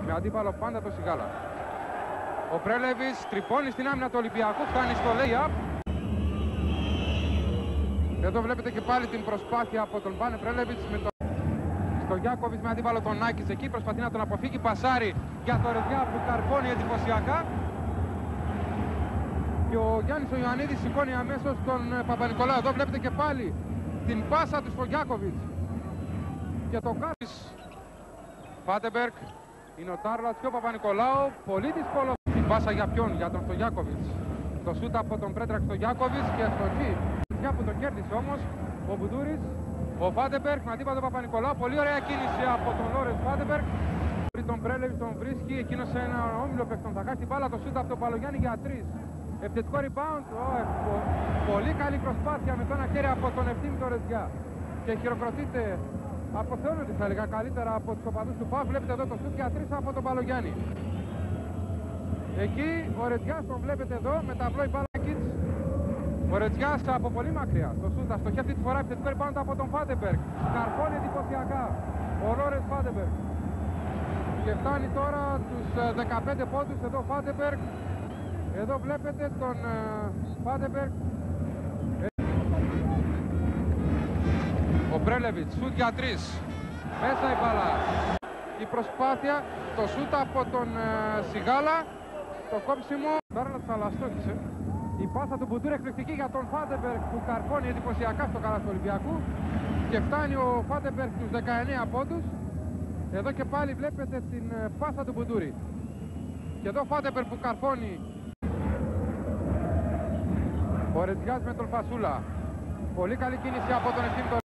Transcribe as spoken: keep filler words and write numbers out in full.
με αντίπαλο πάντα το Σιγάλα. Ο Πρέλεβιτς τρυπώνει στην άμυνα του Ολυμπιακού, φτάνει στο lay-up. Εδώ βλέπετε και πάλι την προσπάθεια από τον Μπάνε Πρέλεβιτς με τον Στογιάκοβιτς με αντίπαλο τον Νάκης εκεί. Προσπαθεί να τον αποφύγει, πασάρει για το Ρεδιά που καρφώνει εντυπωσιακά. Και ο Γιάννης ο Ιωαννίδης σηκώνει αμέσως τον Παπα-Νικολάου. Εδώ βλέπετε και πάλι την πάσα του Στογιάκοβιτς. Και το Κάρις. Φάντεμπεργκ, είναι ο Τάρλατς και ο Παπα-Νικολάου. Πολύ δύσκολο την πάσα για ποιον, για τον Στογιάκοβιτς. Το σούτ από τον Πρέτρακ Στογιάκοβιτς και στο G. Μια που το κέρδισε όμως ο Μπουντούρης. Ο Φάντεμπεργκ με αντίπαλο τον Παπα-Νικολάου. Πολύ ωραία κίνηση από τον Λόρενς Φάντεμπεργκ. Τον Πρέλεβιτς τον βρίσκει, εκείνος σε ένα όμιλο παιχτών. Θα κάνει την μπάλα, το σούτ από τον Παλογιάννη για τρεις. Επιθετικό rebound. Oh, πολύ καλή προσπάθεια με το ένα χέρι από τον ευθύνη τον Ρεζιά. Και χειροκροτείται, αποθεώνονται θα έλεγα καλύτερα από τους οπαδούς του ΠΑΟΚ. Βλέπετε εδώ το σούτ για τρεις από τον Παλογιάννη. Εκεί ο Ρετζιάς τον βλέπετε εδώ με τα απλό Μπάλακιτς. Ο Ρετζιάς από πολύ μακριά. Το σούτ αστοχεί αυτή τη φορά, επιθετικό rebound από τον Φάντεμπεργκ. Καρφώνει εντυπωσιακά ο Λόρενς Φάντεμπεργκ. Και φτάνει τώρα τους δεκαπέντε πόντους εδώ Φάντεμπεργκ. Εδώ βλέπετε τον Φάντεμπεργκ. Ο Πρέλεβιτς, σούτ για τρεις. Μέσα η μπάλα. Η προσπάθεια, το σούτ από τον uh, Σιγάλα. Το κόψιμο. Τώρα να τους αλαστόχησε. Η πάσα του Μπουντούρ εκπληκτική για τον Φάντεμπεργκ που καρφώνει εντυπωσιακά στο καλάθι του Ολυμπιακού. Και φτάνει ο Φάντεμπεργκ στους δεκαεννέα πόντους. Εδώ και πάλι βλέπετε την uh, πάσα του Μπουντούρη. Και εδώ Φάντεμπεργκ που καρφώνει. Ο Ρετζιάς με τον Φασούλα. Πολύ καλή κίνηση από τον ευθύνη.